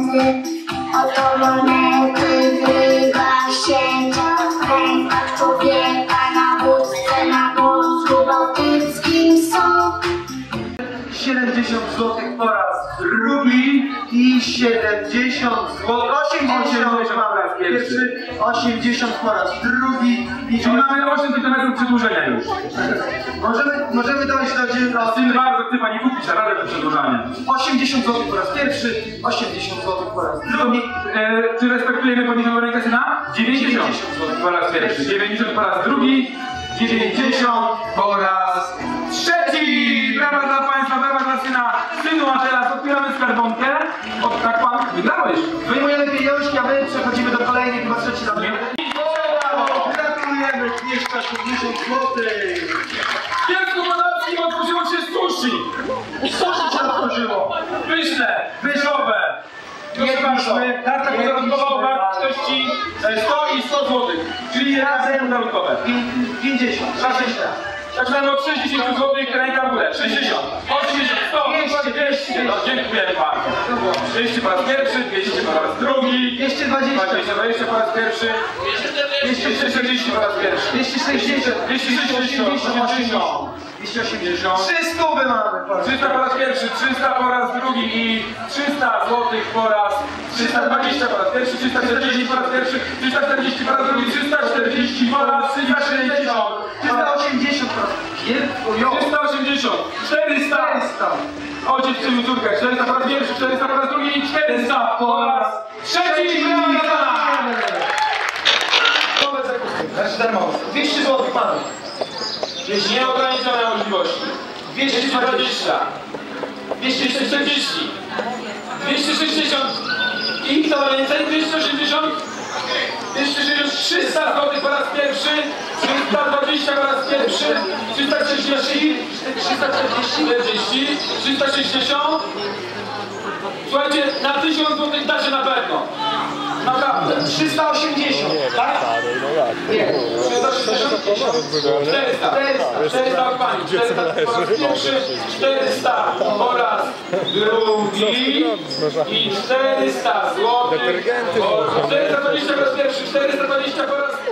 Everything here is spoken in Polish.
pieniędzy. Oto monety wyga się w rękach człowieka na wódce na Morzu Bałtyckim są. 70 zł po raz drugi i 70 zł, 80 po raz pierwszy, 80 po raz drugi i czyli mamy 8 cm przedłużenia już. Możemy dojść do dziennego. Tym bardzo chce pani kupić naprawdę to przedłużanie. 80 zł po raz pierwszy, 80 zł po raz drugi. Czy respektujemy podniesioną rękę syna? 90 zł po raz pierwszy, 90 po raz drugi, 90 po raz trzeci! Brawa dla państwa, brawa dla syna. Synu, a teraz otwieramy skarbonkę. O, tak pan, wygrałeś. Wyjmujemy pieniążki, a my przechodzimy do kolejnej, chyba trzeci na mnie. Gratulujemy, 250 zł. Dziecko Podolskim otworzyło się z sushi. Co się otworzyło? Pyszne, wyżowe. Proszę bardzo, karta podarunkowa o wartości 100 i 100 zł. Czyli razem podarunkowe. 50, 60. Zaczynamy od 60 zł, ręka w górę. 60, 80, 100, 200. No, dziękuję bardzo. 200 po raz pierwszy, 200 po raz drugi, 220. 220 po raz pierwszy, 240 po raz pierwszy, 260, 260, 280, 280. 300 mamy. 300 po raz pierwszy, 300 po raz drugi i 300 zł po raz 320 po raz pierwszy, 340 po raz pierwszy, 340 po raz drugi, 340 po raz 360, 380 po raz pierwszy. 380, 400. Ojciec przyjął córkę, 400 po raz pierwszy, 400 po raz drugi i 400 po raz trzeci. Nowe zakupy, znaczy darmowe. 200 zł panu. Nieograniczone możliwości. 220, 240, 260 i kto ma więcej? 280, 260, 300 zł po raz pierwszy, 320 po raz pierwszy, 330, 340, 360. Słuchajcie, na 1000 zł dacie na pewno. Naprawdę. 380, tak? Nie. 400. 400 od pani. 400 po raz pierwszy, 400 po raz drugi i 400 zł. 420 po raz pierwszy, 420 po raz